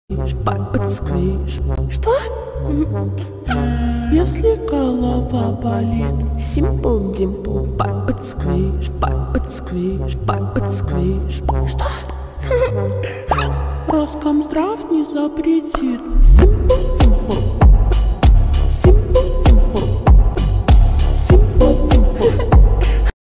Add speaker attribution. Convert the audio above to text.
Speaker 1: Подсквиш. Что?
Speaker 2: Если голова болит,
Speaker 1: Simple Dimple. Подсквиш. Подсквиш. Подсквиш. Что?
Speaker 2: Роскомздрав не запретит.
Speaker 1: Simple